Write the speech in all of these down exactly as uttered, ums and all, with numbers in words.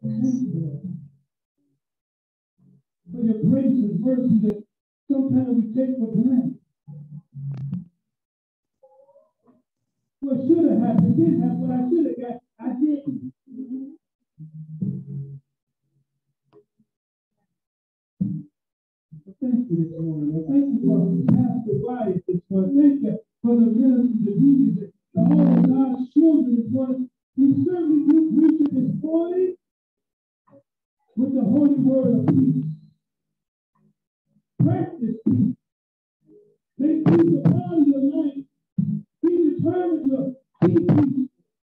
For your grace and mercy that sometimes we take for granted. What should have happened didn't happen. What I should have got, I didn't. Thank you this morning. Thank you for Pastor Wyatt this morning. Thank you for the ministers, the deacons, and all of God's children this morning. We certainly do preach it this morning with the holy word of peace. Practice peace. Make peace a part of your life. Be determined to keep peace.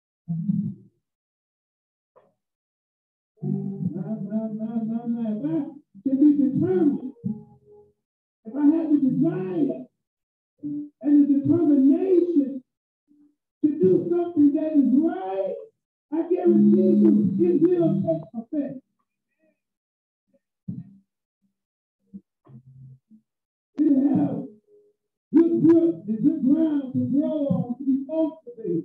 Nah, nah, nah, nah, nah. If I to be determined, if I have the desire and the determination to do something that is right, I guarantee you it will take effect. It'll have good grip and good ground to grow on, to be cultivated.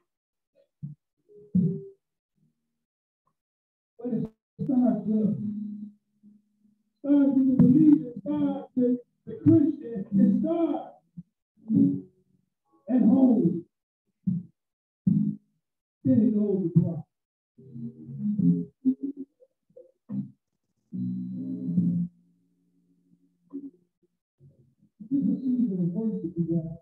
But it starts with, starts with the believer, it starts with the Christian, it starts at home. Then it goes abroad. This is a season of worship, you guys.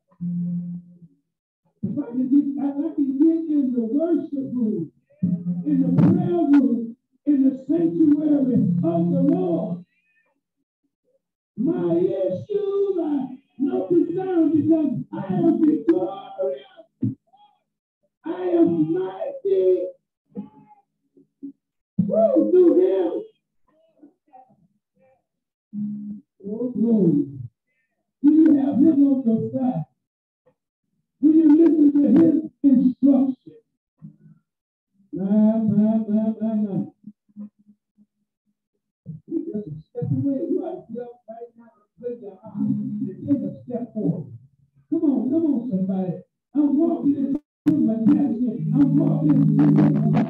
If I can get, if I can get in the worship room, in the prayer room, in the sanctuary of the Lord, my issues are no concern because I am victorious. I am mighty. Woo, through him. Oh, glory. Do you have him on your side? Will you listen to his instruction? Nah, nah, nah, nah, nah. You just step away. You ought to get up right now and play your heart and take a step forward. Come on, come on, somebody. I'm walking into my passion. I'm walking into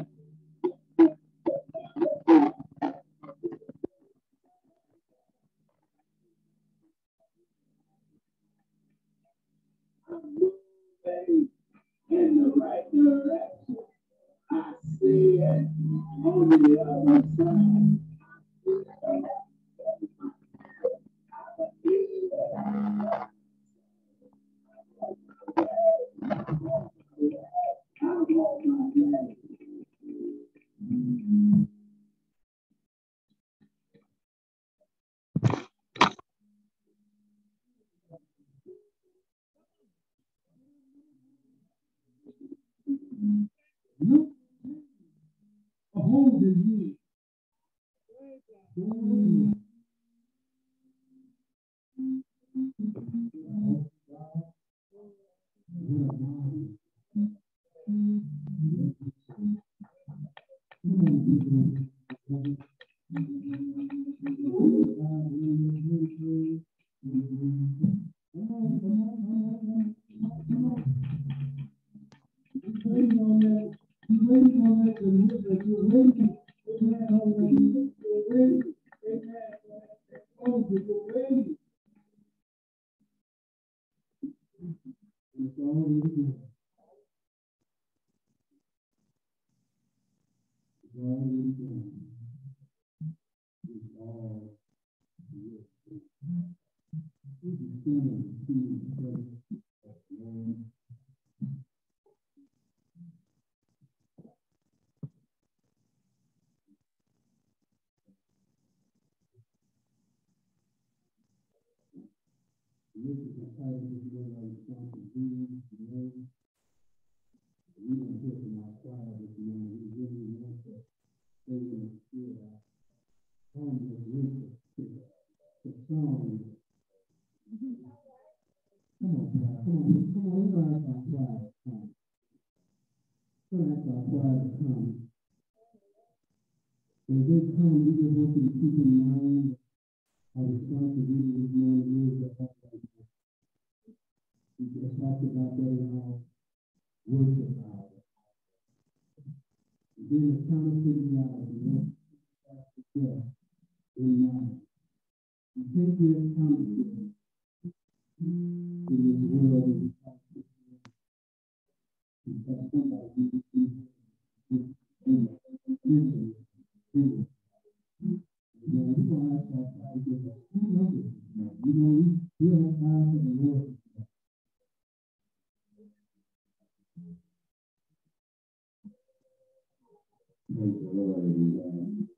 I'm moving in the right direction. I see it on the other side. Look, a hold in me. Mm. Waiting on that, you're waiting on that deliverance, you're waiting, amen, on that, you're waiting, amen, oh, you're waiting. It's already done. It's already done. It's all good. We can stand and see the presence of the Lord. This is the title of the Lord I was trying to do today. We don't hear from our choir this morning. We really want to stay in the spirit. Our home is with the song. Come on, choir. Come on, come on. We're going to ask our choir to come. We're going to ask our choir to come. As they come, we just want you to keep in mind our responsibility this morning is to act like that. We just talked about that in our worship hour. Then the counterfeit reality, Lord, death in life. You can't be a counterfeit in this world. Because somebody needs to be in it. You know, we're going to have to try to get us. Who knows it? You know, we, we have time for the Lord. Praise the Lord, everyone.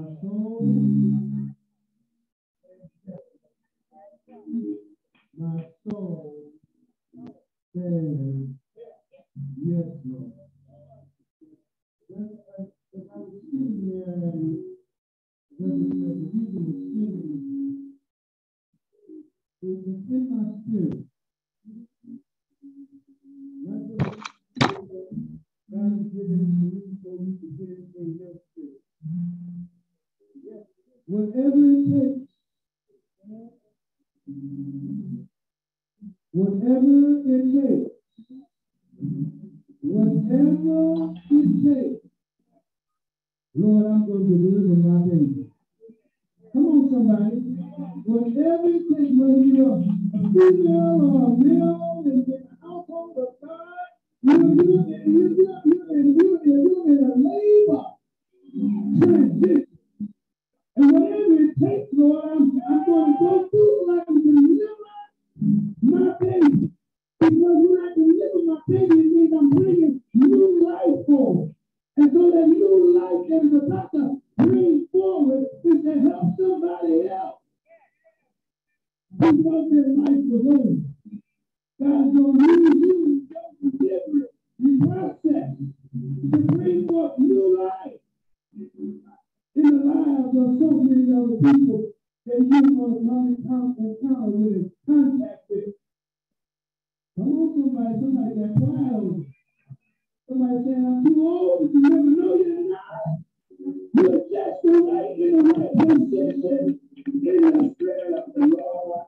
My soul, my soul says, yes, Lord. As I was sitting there and the reason was singing, it was in my spirit. Not just God has given me so you can get it in your spirit. Whatever it takes, whatever it takes, whatever it takes, Lord, I'm going to deliver my baby. Come on, somebody. Whatever it takes, whether you're a female or a male in the household of God, you, you, you, you, you, you, you, you're in a labor transition. And whatever it takes, Lord, I'm, I'm going to go through so I can deliver my baby. Because when I deliver my baby, it means I'm bringing new life forward. And so that new life that is about to bring forward is to help somebody else. Who thought their life was over. God's going to use you in the delivery process to bring forth new life in the lives of so many other people that you're going to come in encounter with and contact with. Come on, somebody, somebody got quiet on me. Somebody saying, I'm too old, but you never know you're not. You're just the right in the right position in the spirit of the Lord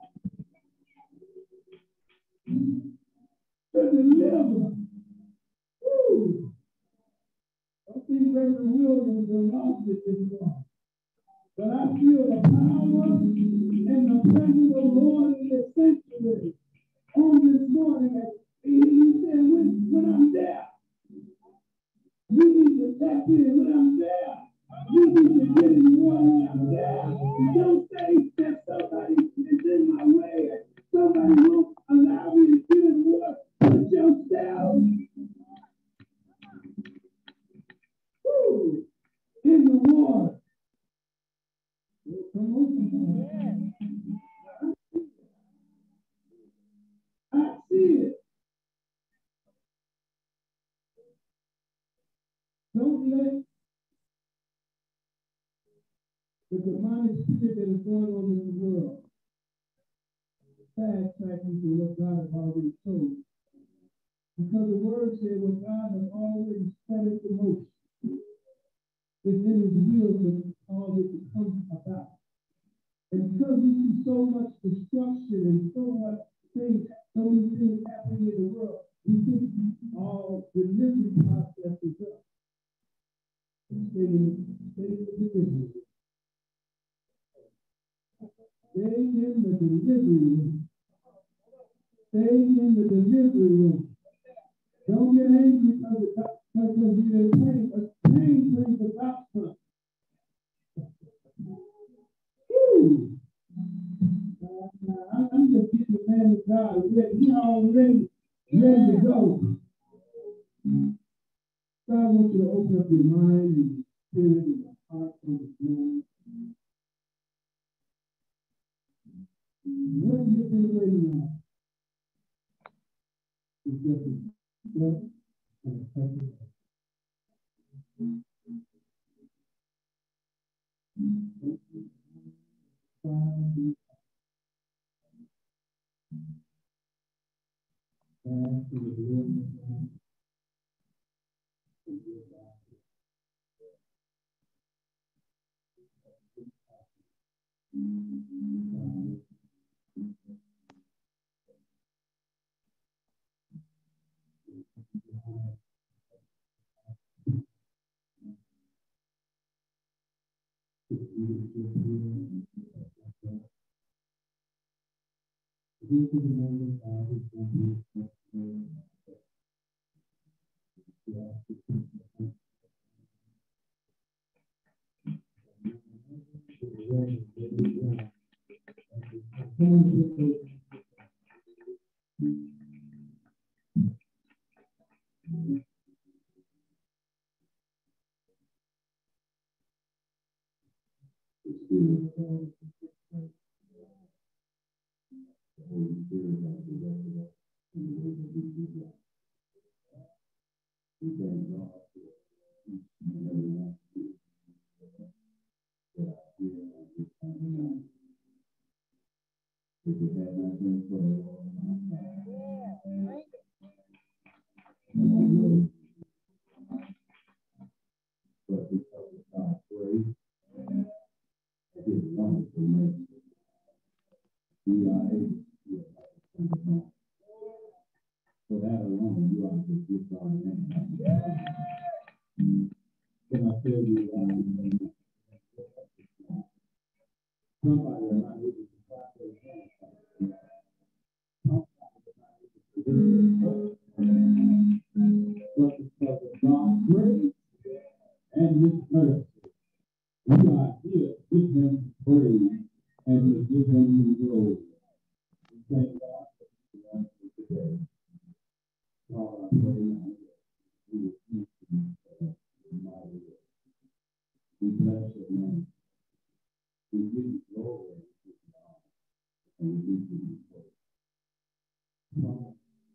to deliver. Woo! I think Reverend Williams has lost it this morning. But I feel the power and the presence of the Lord in the sanctuary on this morning. He said, when, when I'm there, you need to tap in. When I'm there, you need to get in water when I'm there. Don't say that somebody is in my way. Somebody won't allow me to get in water. Put yourself woo, in the water. Come on, I see it. Don't let the demonic spirit that is going on in the world fast track you to what God has already told. Because the word said what God has already set it in motion. It's in his will to cause it to come about. And because we see so much destruction and so much things, so many things happening in the world, we think all delivery process is up. Stay in, stay in the delivery. Stay in the delivery room. Stay in the delivery room. Don't get angry because it because you didn't pain, but pain brings about something. Woo! Uh, I'm just getting the man of God ready. He already ready to go. God wants you to open up your mind and your spirit and your heart for the Lord. What you've been waiting on is just a step and a second. And to the Lord. Spirit of God is the Holy Spirit has directed us in the way that we do that. We thank God for each and every one of you that are here on this Sunday night. If it had not been for the Lord on our side, but because of God's grace and His wonderful mercy, we are able to see another Sunday morning. For that alone, you ought to give God an name. Can I tell you why? Somebody are not able to clap their hands. But because of God's grace and His mercy, we are here to give Him praise and to give Him some glory. We thank God for the one for today. God, I pray now that we will keep you for the mighty way. We bless your name. We give you glory and we give you honor, and we give you praise. Father,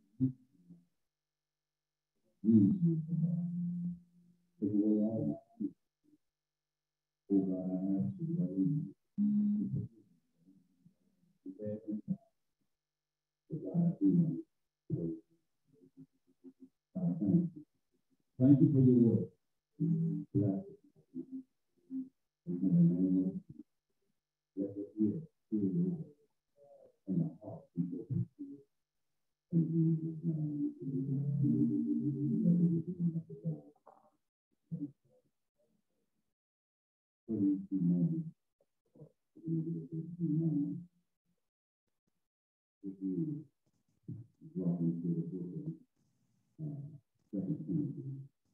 use you, God. Take away all my fear. Oh God, I ask you that we prepare and God. So God, I do want to praise you. God, thank you. Thank you for your word. Bless it. In the name of Jesus. Let us hear, hear your word. And the heart be open to it. In Jesus' name. For these few moments, for these few moments, if you drop into the book of uh, Second Timothy,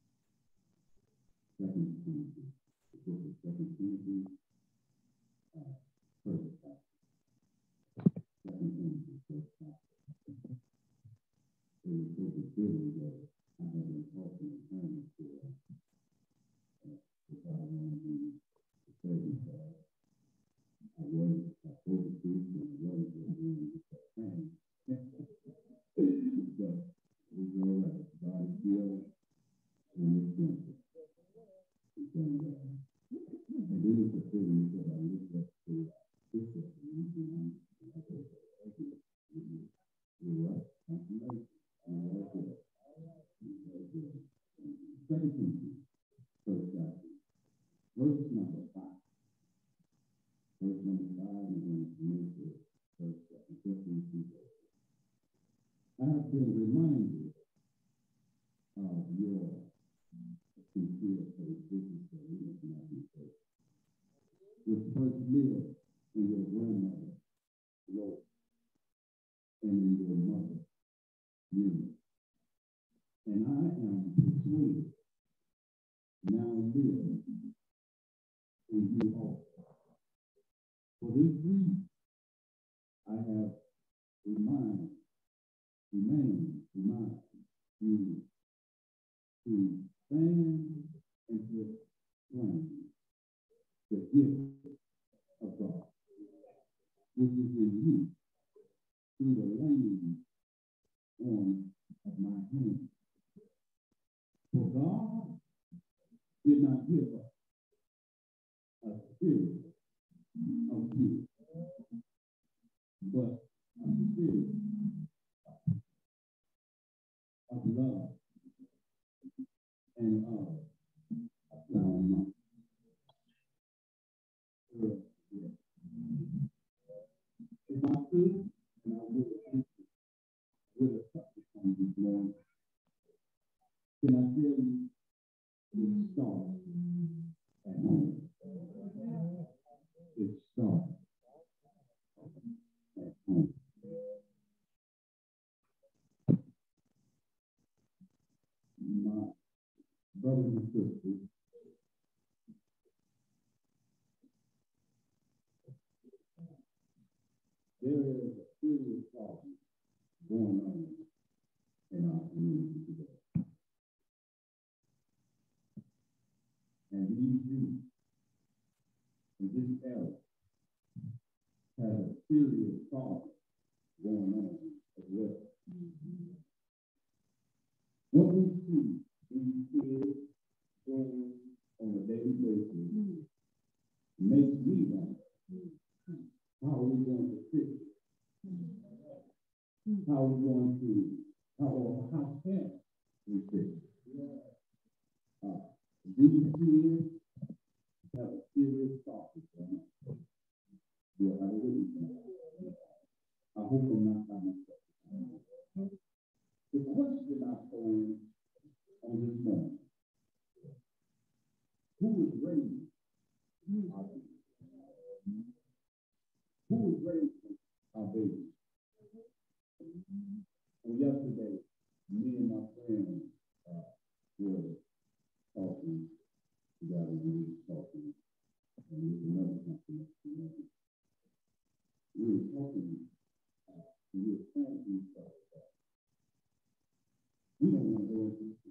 Second Timothy, the book of Second Timothy, uh, first chapter. Second Timothy, first chapter. It was so considered that I have been talking in terms for uh, if I want to be certain that I was supposed to preach and I wasn't doing that thing. So it's all right. God is still in His temple. And uh, and then it's a privilege that I looked up to Bishop and you know, I said, thank you. You're right. Thank you. You're right there. You're right there. Second Timothy, first chapter, verse number five. Verse number five, and then it's move to verse chapter fifteen. I have been reminded of your sincere faith. This is the reason I do faith. Which first lived in your grandmother, Lord, and in your mother, Eunice. And I am persuaded now live in you also. For this reason, I have remind, remained, remind you to stand and to claim the gift of God, which is in you through the laying on of my hand. For God did not give us a spirit of fear, but a spirit of love and of a sound mind. If I could, and I would have would have touched on this morning, can I tell you it starts at home? It starts at home. My brothers and sisters, there is a serious problem going on in our community today. And these youth, and this this era has a serious problem going on as well. Mm-hmm. What we see, these kids doing on a daily basis, mm-hmm. makes me wonder, mm-hmm. how are we going to fix it? Mm-hmm. How are we going to, how, or how can we fix it? Yeah. Uh, these kids have a serious problem. Yeah, I really I hope they're not by myself. The question I posed on this morning, who is raising our babies? Who is raising our babies? And yesterday, me and my friend uh, were talking together, and we were talking, and there was another company. We were talking, uh, we were saying to each other that we don't want to go into this.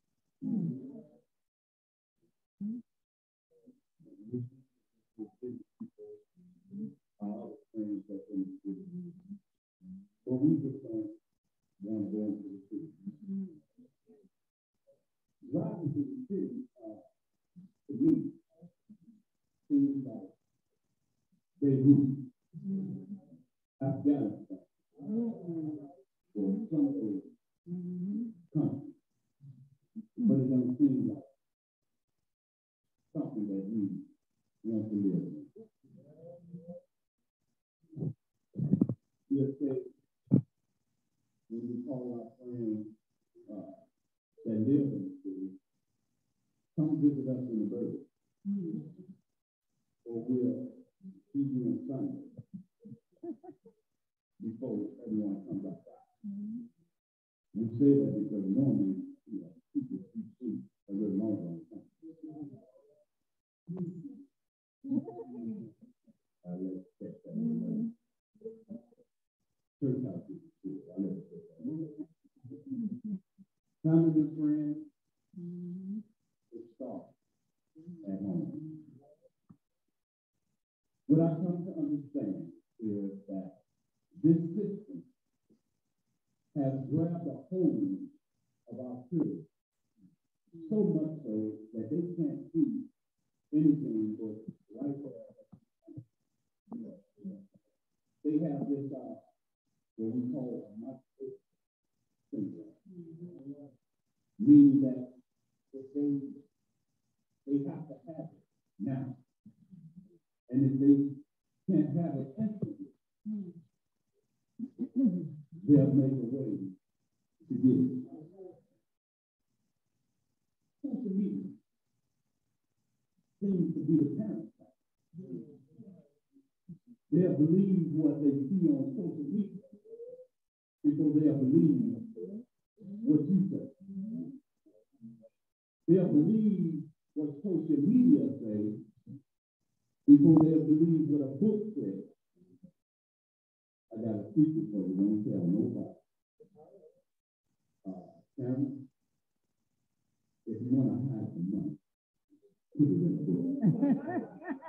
Our other friends that in the city. But we just don't want to go into the city. Driving to the city, uh, to me, seems like Beirut, Afghanistan, or some other country. But it doesn't seem like something that we want to live in. We'll say, when we call our friends uh, that live in the city, come visit us in the burger. Or we'll see you on Sunday before everyone comes outside. We say that because normally, you know, people sleep a little longer on Sunday. I let us check that in. Church house is true. I let us check that. Family and friends, it starts at home. What I come to understand is that this system has grabbed a hold of our children so much so that they can't see anything but right there. They have this, uh, what we call a micro syndrome, meaning that if they, they have to have it now. And if they can't have it instantly, they'll make a way to get it. Social media seems to be the parent. They'll believe what they see on social media because they'll believe what you say. They'll believe what social media says before they'll believe what a book says. I got a secret for you, don't tell nobody. Uh, Karen, if you want to hide some money, put it in the book.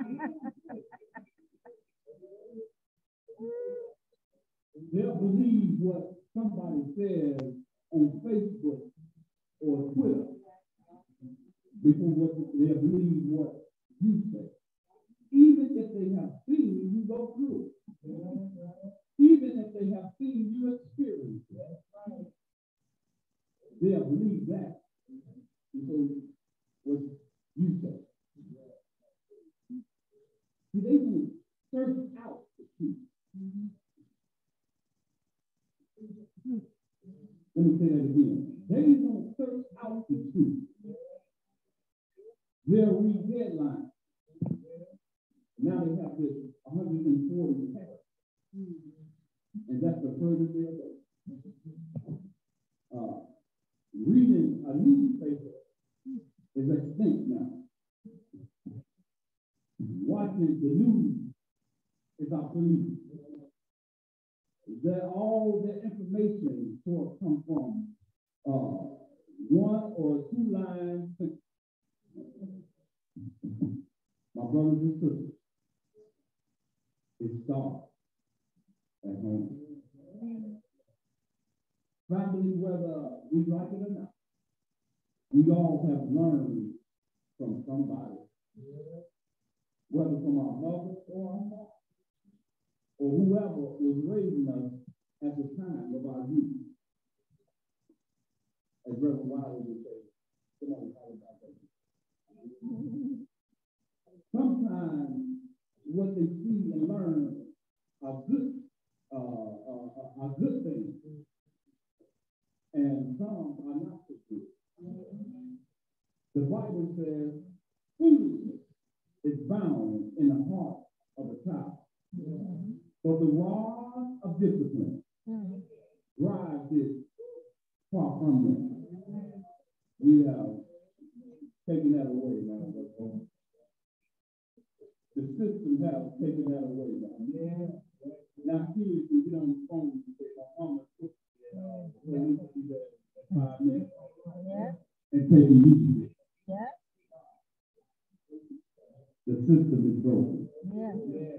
They'll believe what somebody says on Facebook or Twitter before what they'll believe what you say. Even if they have seen you go through it. Even if they have seen you experience it. They'll believe that because what you say. See, they will search out the truth. Let me say that again. They don't search out the truth. They'll read headlines. Now they have this one hundred forty text. And that's the furthest they'll go. Uh, reading a newspaper is extinct now. Watching the news is obsolete. That all the information sort of come from uh, one or two lines. My brothers and sisters, it starts at home. Family, whether we like it or not, we all have learned from somebody, whether from our mother or our father, or whoever was raising us at the time of our youth. As Reverend Wiley would say, come on, talk about that. Sometimes what they see and learn are good, uh, uh, are good things, and some are not so good. The Bible says foolishness is bound in the heart of a child, but the rod of discipline drives it far from them. We have taken that away now. The system has taken that away now. Yeah. Now, kids, you get on the phone and say, my mama took that five minutes and take a use it. Yeah. The system is broken. Yeah. Yeah.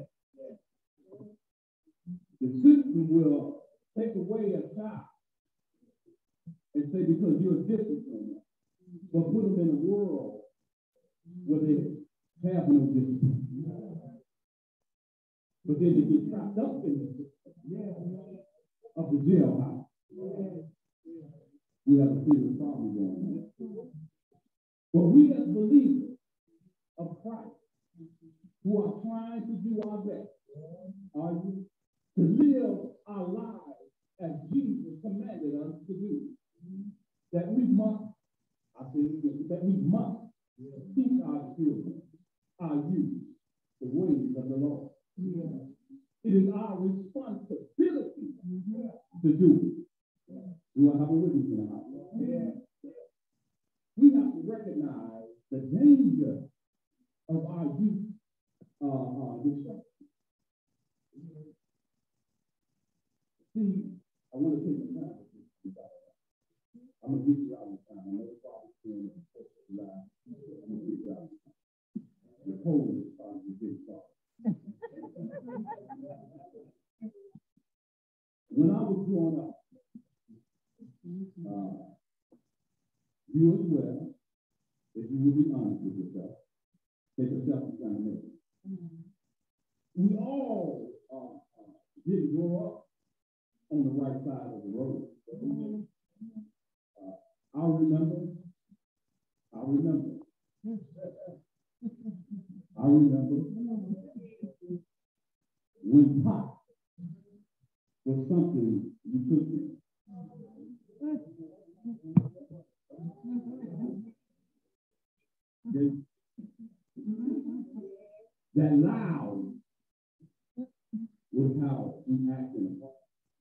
The system will take away a child and say, because you're disciplined, but put them in a world where they have no discipline. But then they get trapped up in the system of the jailhouse. We have a serious problem going on. But we as believers of Christ, who are trying to do our best, are you, to live our lives as Jesus commanded us to do, that we must, I say again, that we must teach our children, our youth, the ways of the Lord. Yeah. It is our responsibility yeah. to do it. Do I have a witness in the house? Yeah. We have to recognize the danger of our youth uh, uh, destruction. See, I want to take some time with you. I'm going to get you out of time. I know the Father's doing it. I'm going to get you out of time. The cold is starting to get started. When I was growing up, uh, you as well, if you will be honest with yourself, take a self-examination. We all uh, uh, didn't grow up on the right side of the road. Uh, I remember, I remember, I remember when pot was something you could do. That loud was how we acted in pot.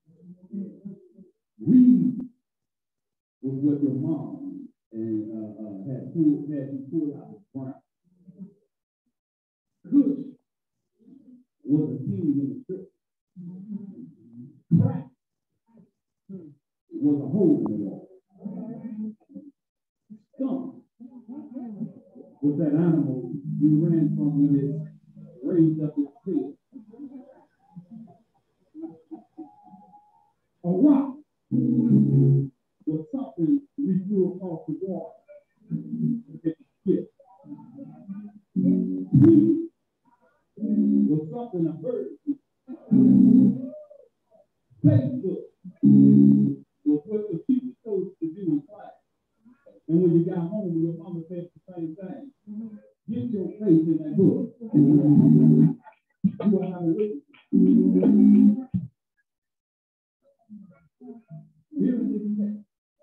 Weed was what your mom and uh, uh, had pulled had you pulled out of the ground. Kush was a king in the strip. Crack was a hole in the wall. Skunk was that animal you ran from when it raised up its tail. A rock was something we threw across the water to get the ship. Weed was something a bird. Facebook was what the people chose to do in class. And when you got home, your mama said the same thing. Get your face in that book. You will have a witness. Here is the text.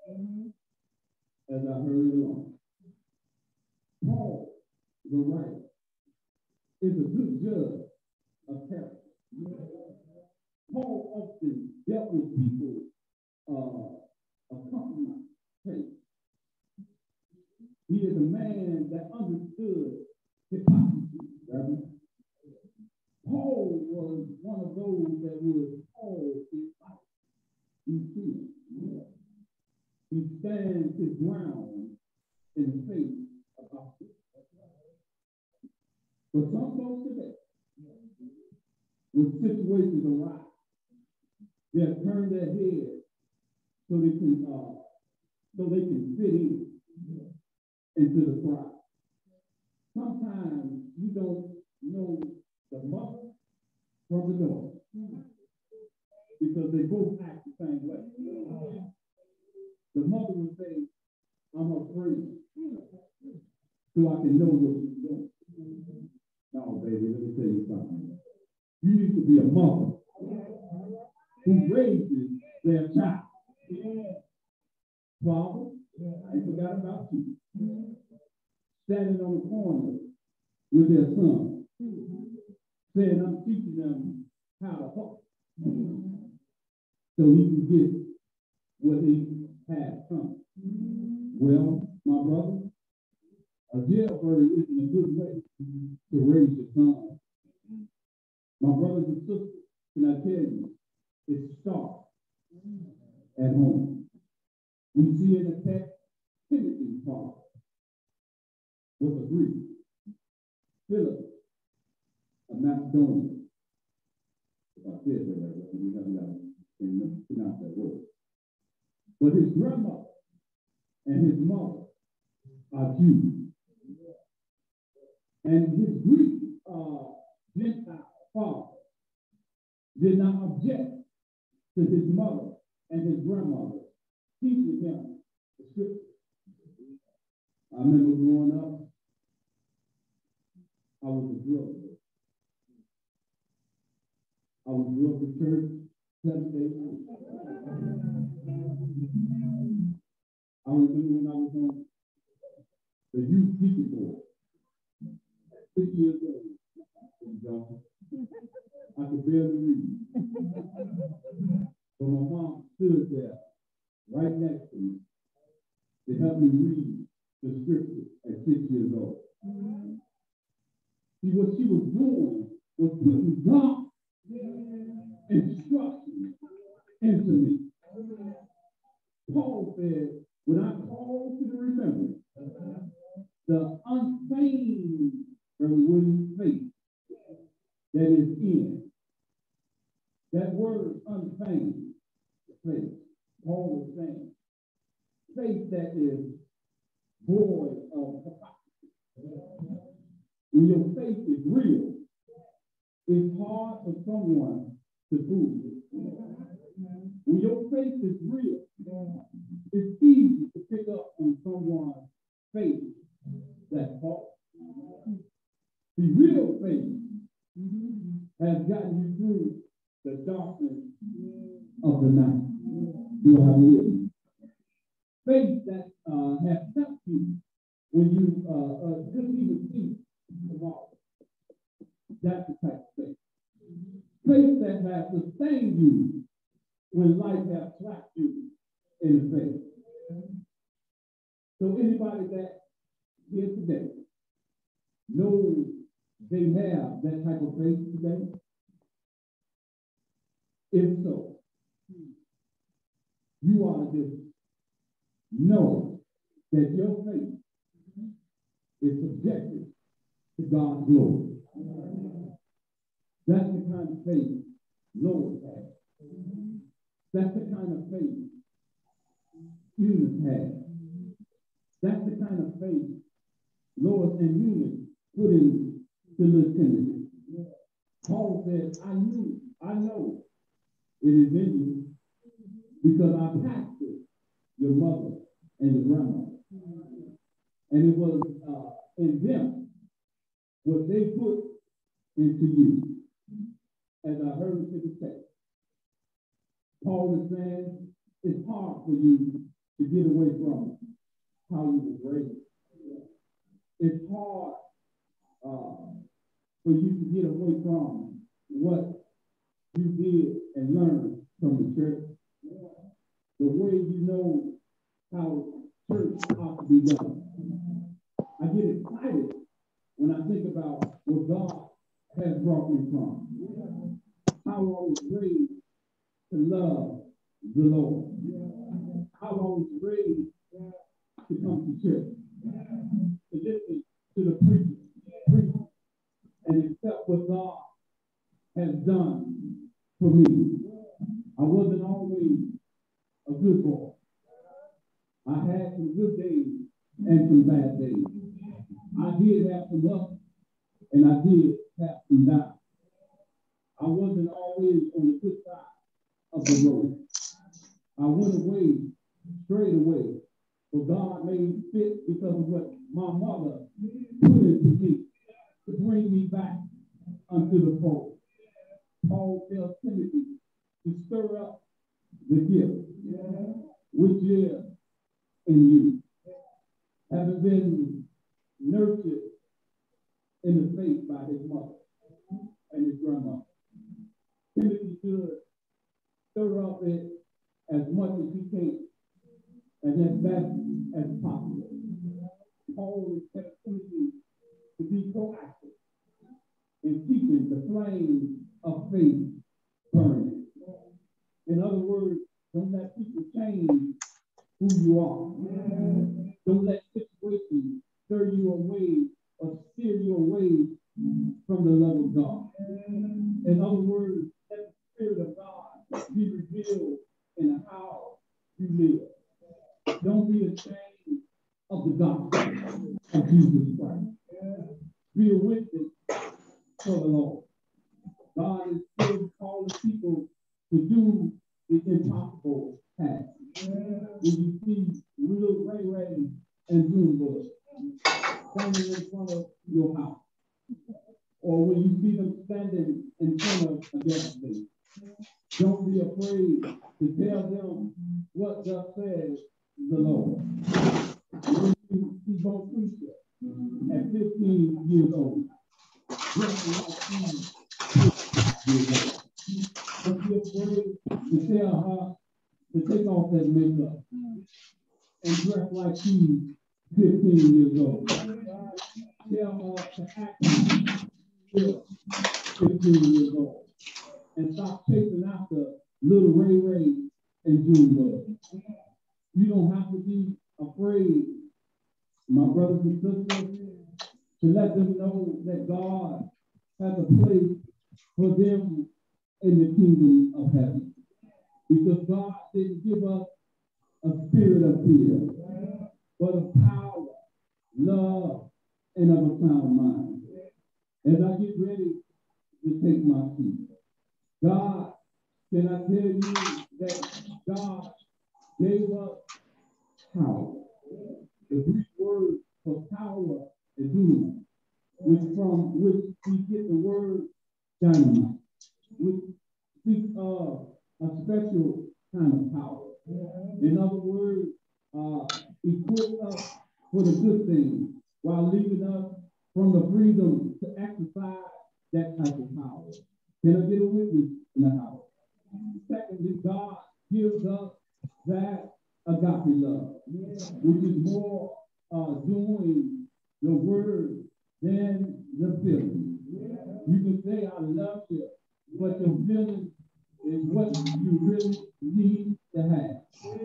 As I hurry along, Paul, the writer, is a good judge of character. Paul often dealt with people uh, of compromise. He is a man that understood hypocrisy. Right? Paul was one of those that was called his fight. He sees. He stands his ground in the face of opposition. But some folks today, when situations arise, they'll turn their head so they can uh, so they can fit in into the crowd. Sometimes you don't know the mother from the daughter because they both act the same way. The mother would say, I'm afraid so I can know what she's doing. No, baby, let me tell you something. You need to be a mother who raises their child. Father, I forgot about you. Standing on the corner with their son, saying, I'm teaching them how to talk so he can get what he has come. Well, my brother, a jailbird isn't a good way to raise your son. My brothers and sisters, can I tell you, it starts at home. We see in the text, Timothy's father was a Greek. Philip, a Macedonian. If I said that right, we haven't got to pronounce that word. But his grandmother and his mother are Jews. And his Greek uh, Gentile father did not object to his mother and his grandmother teaching him the scripture. I remember growing up, I was a drug dealer. I was drug to church seven days a week. I remember when I was on the youth teaching board, six years old, I could barely read. But my mom stood there right next to me to help me read the scripture at six years old. See, what she was doing was putting God's instructions into me. Paul said, when I call to the remembrance the unfeigned faith that is in. That word unfeigned faith, Paul was saying, faith that is void of hypocrisy. When your faith is real, it's hard for someone to fool you. When your faith is real, it's easy to pick up on someone's faith that's false. The real faith has gotten you through the darkness of the night. You have lived. Faith that uh, has helped you when you uh, uh, couldn't even see tomorrow. That's the type of faith. Faith that has sustained you when life has slapped you in the face. So anybody that here today knows they have that type of faith today? If so, you ought to just know that your faith is subjected to God's glory. That's the kind of faith Lois has. That's the kind of faith Eunice has. That's the kind of faith Lois and Eunice put in to little Timothy. Paul said, I knew, I know it is in you because I pastored your mother and your grandmother. And it was uh, in them what they put into you. As I heard it in the text, Paul is saying it's hard for you to get away from how you were raised. It's hard uh, for you to get away from what you did and learned from the church. The way you know how church ought to be done. I get excited when I think about what God has brought me from. How I was raised to love the Lord. How I was raised to come to church. To listen to the preacher, preacher and accept what God has done for me. I wasn't always a good boy. I had some good days and some bad days. I did have some ups and I did have some downs. I wasn't always on the good side of the road. I went away straight away, but God made fit because of what my mother put into me to bring me back unto the fold. Paul tells Timothy to stir up the gift which is in you, having been nurtured in the faith by his mother and his grandmother. Timothy should stir up it as much as he can and as best as possible. Paul is telling Timothy to be proactive in keeping the flame of faith burning. In other words, don't let people change who you are. Don't let situations stir you away or steer you away from the love of God. In other words, let the Spirit of God be revealed in how you live. Don't be ashamed of the gospel of Jesus Christ. Be a witness for the Lord. God is still calling people to do the impossible task. When you see little Ray Ray and Junebug standing in front of your house, or when you see them standing in front of a gas station, don't be afraid to tell them what thus says the Lord. When you see Bo Preacher at fifteen years old, dressing like he's fifteen years old, don't be afraid to tell her to take off that makeup and dress like she's fifteen years old. Tell her to act like she's fifteen years old. And stop chasing after little Ray Ray and Junebug. You don't have to be afraid, my brothers and sisters, to let them know that God has a place for them in the kingdom of heaven. Because God didn't give us a spirit of fear, but of power, love, and of a sound mind. As I get ready to take my seat, God, can I tell you that God gave us power? The Greek word for power is dunamis, which from which we get the word dynamite, which speaks of a special kind of power. In other words, uh, equip us for the good things while leaving us from the freedom to exercise that type of power. Can I get a witness in the house? Secondly, God gives us that agape love, which is more uh, doing the word than the feeling. You can say, I love you, but your feeling is what you really need to have.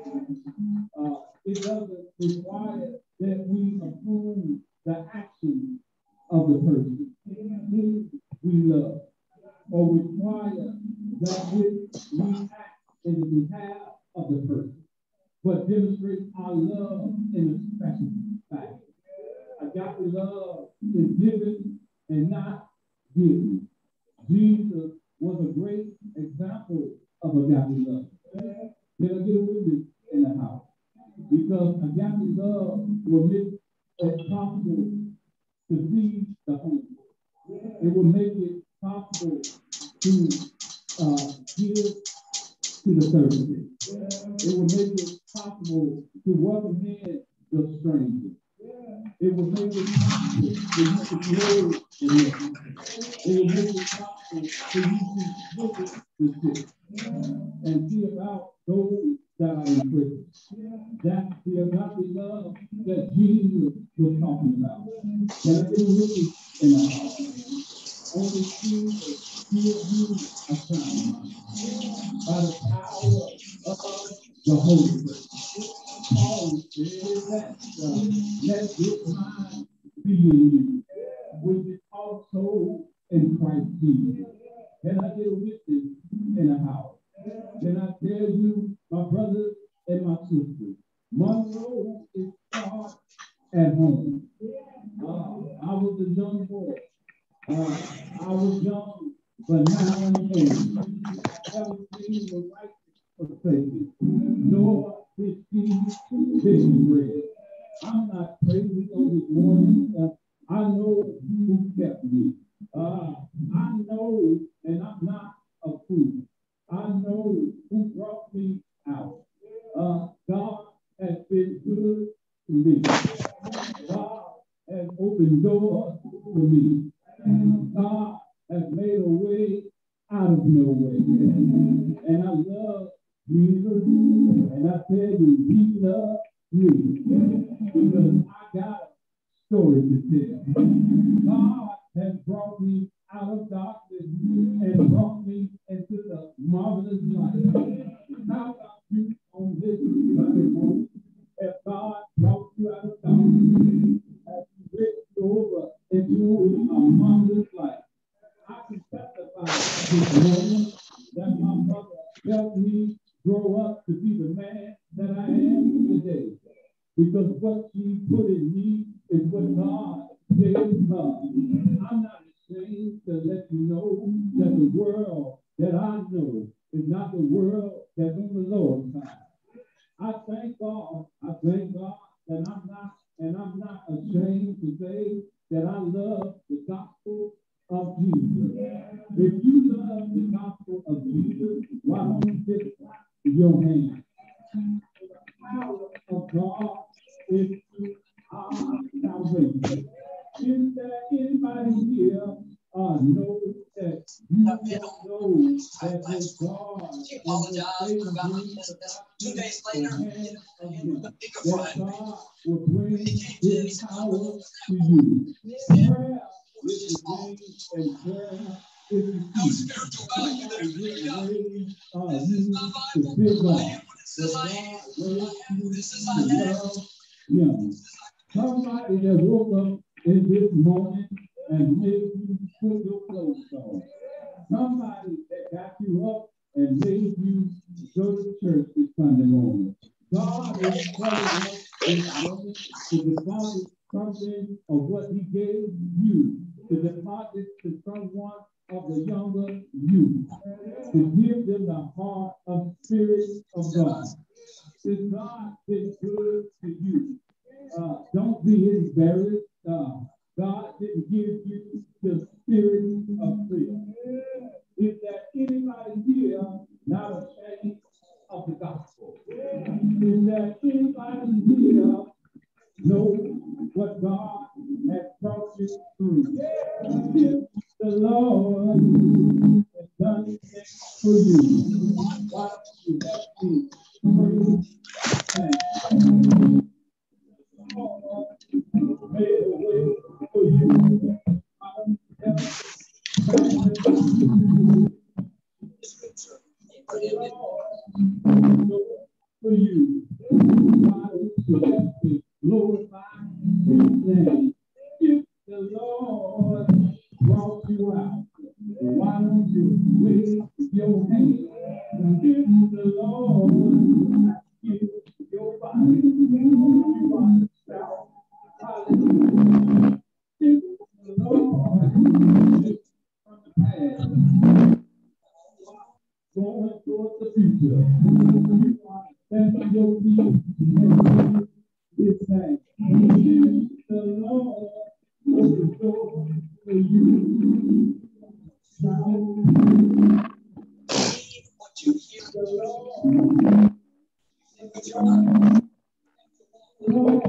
Uh, it doesn't require that we approve the action of the person who we love, or require that which we act in the behalf of the person, but demonstrate our love in a special fashion. Agape love is given and not given. Jesus was a great example of agape love. Can I get a witness in the house? Because agape love will make it possible to feed the hungry. It will make it possible to uh, give to the thirsty. It will make it possible to welcome in the stranger. It will make it possible for you to grow in it. It will make it possible for you to visit the sick and see about those that are in prison. That's the agape love that Jesus was talking about. Can I get a witness in the house? Only Jesus gives you a sound mind by the power of the Holy Spirit. Paul said that uh, let this mind be in you, which is also in Christ Jesus. Can I get at home. Uh, I was a young boy. Uh, I was young, but now I'm old. I haven't seen the righteous forsaken, nor his seed begging bread. I'm not crazy on this morning. Uh, I know who kept me. Uh, I know, and I'm not a fool. I know who brought me out. Uh, God has been good to me. God has opened doors for me. God has made a way out of no way. And I love Jesus. And I tell you, he loves me. Because I got a story to tell. God has brought me out of darkness and brought me into the marvelous light. How about you on this Sunday morning? If God brought you out of darkness, as you reached over into a marvelous light, I can testify this morning that my mother helped me grow up to be the man that I am today. Because what she put in me is what God gave her. I'm not ashamed to let you know that the world that I know is not the world that's on the Lord's side. I thank God, I thank God that I'm not, and I'm not ashamed to say that I love the gospel of Jesus. If you love the gospel of Jesus, why don't you just clap your hands? The power of God is to our salvation. Is there anybody here uh, know that you don't know that this God She apologized for about this. Two days later, the bigger that front. God will bring his power to you. Prayer is the thing, and prayer is the No key. spiritual value there. Raise, uh, This you is my to Bible. fear I God. am what it says I am. But God raised you This is to I am. love him. Somebody that woke up in this morning and made you put your clothes on. Somebody that got you up and made you go to church this Sunday morning. God is telling us this morning to deposit something of what he gave you, to deposit to someone of the younger youth, to give them the heart of spirit of God. If God is good to you, uh, don't be embarrassed. Uh, God didn't give you the spirit of fear. Is there anybody here not ashamed of the gospel? Is there anybody here know what God has brought you through? If the Lord has done things for you, why don't you help me pray? Thank you. Made a way for you. I don't help for you. God is glorify his name. If the Lord brought you out, why don't you wave your hand? If the Lord gives your body, you are to shout hallelujah. If the Lord is from the past, going towards the future, you are stand on your feet and do his name. If the Lord opens the door for you, shout. What you hear, The Lord, but you're not. Lord,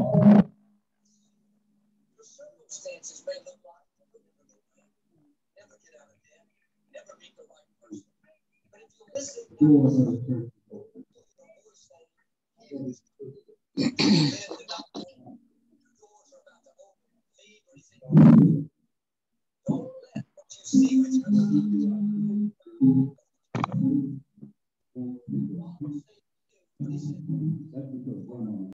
Your circumstances may look like never get out of debt, never meet the right person. But if you listen, doors of the church. Don't let what you see with your eyes. That's because